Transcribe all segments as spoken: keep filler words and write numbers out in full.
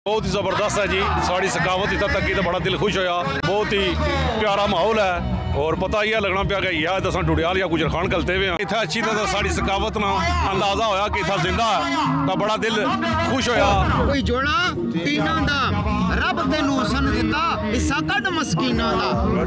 बहुत ही ज़बरदस्त है जी। साड़ी सकावत इतना तक की तो बड़ा दिल खुश होया। बहुत ही प्यारा माहौल है और पता ही है लगना पिया कि यह दसा डुडियाल या गुजर खान कलते हुए इतना अच्छी तरह साड़ी सकावत ना अंदाजा होया कि इतना जिंदा है तो बड़ा दिल खुश होया। कोई जोड़ा तीना दा रब तेनू सन दिता हिस्सा कड मस्कीना दा।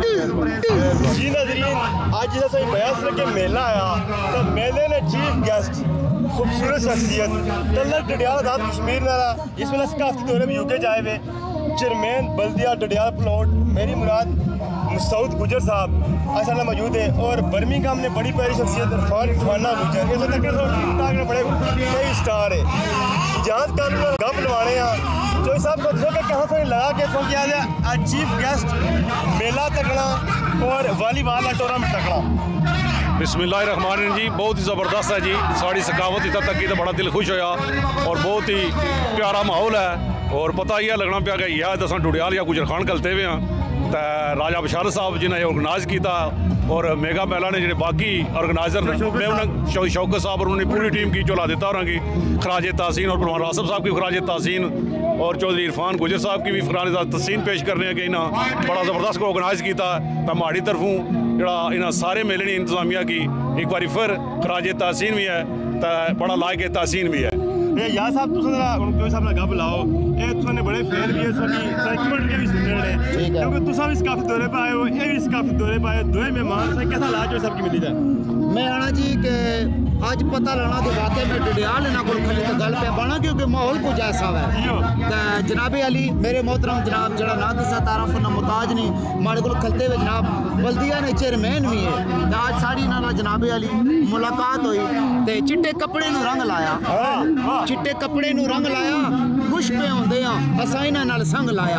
जी नाज़रीन, आज जिस सही बयास के मेला आया तो मेले ने चीफ गेस्ट खूबसूरत शख्सियत तलक डडियाल आजाद कश्मीर नाला इस वेला सकाफती दौरे में यूके जाए हुए चेयरमैन बल्दिया डडियाल प्लॉट मेरी मुराद मसूद गुजर साहब असल में मौजूद है और बर्मिंघम में बड़ी प्यारी शख्सियत इरफान फाना गुजर इस तक बड़े कई स्टार है इजाज का गप लवाने हैं जो साहब सोचो कि कहाँ से लगा के फोन किया जाए चीफ गेस्ट मेला तकड़ा और वॉलीबॉल टूर्नामेंट तकड़ा। बिस्मिल्लाहिर्रहमानिर्रहीम जी। बहुत ही ज़बरदस्त है जी। साड़ी सकावत इतना तक की तो बड़ा दिल खुश होया और बहुत ही प्यारा माहौल है और पता ही है लगना पिया कि यह दसा डुडियाल या गुजर खान कलते हुए हैं तो राजा बशार साहब जिन्हें ऑर्गेनाइज किया और मेगा मेला ने जो बाकी ऑर्गेनाइजर मैं उन्हें शौकत साहब और उन्होंने पूरी टीम की चला देता और खराज तहसीन और परवान रासफ साहब की खराज तहसीन और चौधरी इरफान गुजर साहब की भी खराज तहसीन पेश करने के इन्हें बड़ा ज़बरदस्त को ऑर्गेनाइज किया तो माड़ी तरफों जोड़ा इन्हें सारे मेले की इंतजामिया की एक बार फिर खराज तहसीन भी है तो बड़ा लायक तहसीन भी है। यार साहब तुम जरा उनको साहब गप लाओ ए तुमने बड़े फैन भी है सभी सेंटिमेंट के भी सुनने रहे क्योंकि तुम इस काफी दौरे पे आए हो ये भी इस काफी दौरे पे आए दो मेहमान से कैसा लाज हो सबकी मिली था। मैं आना जी के आज पता लगा कि वाकई में डडियाल इन्होंने को खली तो गल पे बना क्योंकि माहौल कुछ ऐसा है जनाबे अली मेरे मोहतरम जनाब जरा ना दसा तारफ ना मुताज नहीं माड़े को खलते हुए जनाब बल्दिया ने चेयरमैन भी है तो आज साड़ी ना जनाबे अली मुलाकात हुई तो चिट्टे कपड़े नू रंग लाया चिट्टे कपड़े नू रंग लाया खुश पे होंदे आ असां इन्हां नाल संग लाया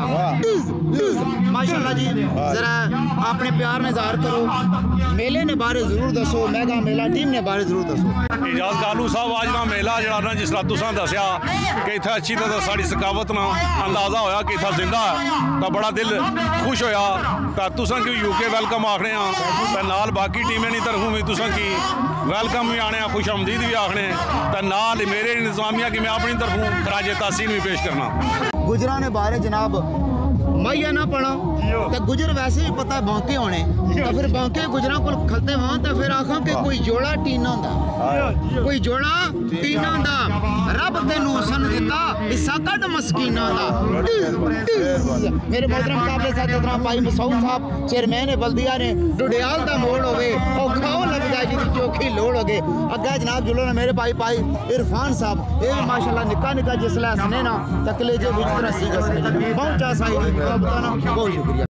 माशाअल्लाह जी। जरा अपने प्यार ने ज़ाहिर करो मेले ने बारे जरूर दसो मेगा मेला टीम ने बारे जरूर दसो। इजाज कालू साहब आज ना मेला जरा ना जिस तरह तुसा दसिया कि इतना अच्छी तरह साड़ी सकावत ना अंदाजा होया कि इतना जिंदा है तो बड़ा दिल खुश होया तो तुसा की यूके वेलकम आखने तो नाल बाकी टीमें की तरफों भी तुसा की वेलकम भी आने खुश आमदीद भी आखने तो नाल मेरे इंतजामिया की मैं अपनी तरफों खराज तहसीन भी पेश करना। गुजरा ने बारे जनाब माइया ना पढ़ा तो गुजर वैसे भी पता बांके होने तो फिर बांके गुजरा को खलते वहां तो फिर आखा कि कोई जोड़ा टीना दा कोई जोड़ा टीना दा रब तेनू सन दिता हिस्सा कड मस्कीना दा। मेरे मोहतरम काबले साथ जनाब भाई मसूद साहब चेयरमैन है बल्दिया ने डुडियाल दा मोड़ होवे और खाओ लग जाए जिदी चोखी लोड़ होगे अगे जनाब जुलो ने मेरे भाई भाई इरफान साहब ये भी माशाल्लाह निक्का निक्का जिसले हसने ना तकले जे विच तरह सी गसने बहुत चा साई बताना बहुत शुक्रिया।